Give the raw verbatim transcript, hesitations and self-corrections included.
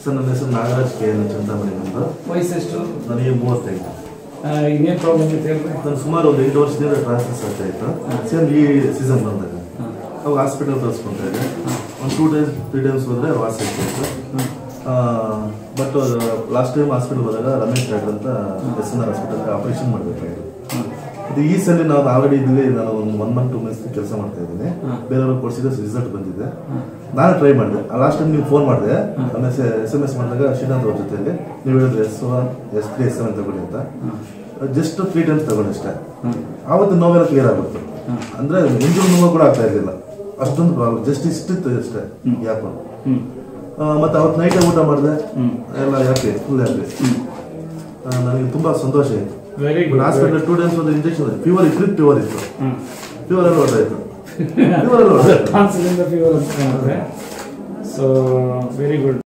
Sir ನನ್ನ ಹೆಸರು Nagaraj K L Chintamani ಅಂತ. ವಯಸ್ಸೆಷ್ಟು? ನನಗೆ ಮೂವತ್ತೈದು. ಇನ್ನೇನು ಪ್ರಾಬ್ಲಮ್ ಇತ್ತು ಹೇಳಿ? ನಾನು ಸುಮಾರು ಒಂದು ಎಂಟು ವರ್ಷದಿಂದ ಟ್ರಾನ್ಸ್ಫರ್ಸ್ ಆಗ್ತಾ ಇತ್ತು. ಸೇಮ್ ಈ ಸೀಸನ್ ಬಂದಾಗ ಅವಾಗ ಹಾಸ್ಪಿಟಲ್ ತರಿಸ್ಕೊತಾ ಇದ್ದೆ. ಒಂದು ಟೂ ಡೇಸ್ ತ್ರೀ ಡೇಸ್ ಹೋದರೆ ವಾಸಿ ಆಗ್ತಾಯಿತ್ತು. ಬಟ್ ಲಾಸ್ಟ್ ಟೈಮ್ ಹಾಸ್ಪಿಟಲ್ ಹೋದಾಗ ರಮೇಶ್ ಡಾಕ್ಟರ್ ಅಂತ ಎಸ್ ಎನ್ ಆರ್ ಹಾಸ್ಪಿಟಲ್ಗೆ ಆಪರೇಷನ್ ಮಾಡಬೇಕಾಗಿತ್ತು. ಇದು ಈ ಸಲ ನಾವು ಆಲ್ರೆಡಿ ಇದ್ವಿ. ನಾನು ಒಂದು ಒನ್ ಮಂತ್ ಟೂ ಮಂತ್ಸ್ ಕೆಲಸ ಮಾಡ್ತಾ ಇದ್ದೀನಿ. ಬೇರೆಯವ್ರಿಗೆ ಕೊಡಿಸಿದ್ರೆ ರಿಸಲ್ಟ್ ಬಂದಿದೆ. ನಾನು ಟ್ರೈ ಮಾಡಿದೆ. ಲಾಸ್ಟ್ ಟೈಮ್ ನೀವು ಫೋನ್ ಮಾಡಿದೆ, ಎಸ್ ಎಸ್ ಎಮ್ ಎಸ್ ಮಾಡಿದಾಗ ಶ್ರೀನಾಥ್ ಅವ್ರ ಜೊತೆಯಲ್ಲಿ ನೀವು ಹೇಳಿದ್ರೆ S one S three S seven ತಗೊಳ್ಳಿ ಅಂತ. ಜಸ್ಟ್ ತ್ರೀ ಟೈಮ್ಸ್ ತಗೊಂಡು ಅಷ್ಟೇ. ಆವತ್ತು ನೋವೆಲ್ಲ ಕ್ಲಿಯರ್ ಆಗುತ್ತೆ. ಅಂದ್ರೆ ಎಂಜು ನೋವು ಕೂಡ ಆಗ್ತಾ ಇರಲಿಲ್ಲ, ಅಷ್ಟೊಂದು ಪ್ರಾಬ್ಲಮ್. ಜಸ್ಟ್ ಇಷ್ಟಿತ್ತು ಅಷ್ಟೇ ಯಾಕೋ. ಮತ್ತೆ ಅವತ್ತು ನೈಟ್ ಊಟ ಮಾಡಿದೆ, ಎಲ್ಲ ಯಾಕೆ ಫುಲ್ ಯಾಕೆ ನನಗೆ ತುಂಬಾ ಸಂತೋಷ ಆಯಿತು. ಹಾಸ್ಪಿಟಲ್ ಟೂ ಡೇಸ್ ಒಂದು ಇಂಜೆಕ್ಷನ್, ಫೀವರ್ ಇತ್ತು, ಫೀವರ್ ಇತ್ತು, ಫೀವರ್ ಎಲ್ಲ ಹೊರಟಾಯ್ತು. ಫೀವರ್ ಎಲ್ಲ ಹೊರಟಾಯ್ತು. ಫೀವರ್ ಅಂತ. So very good.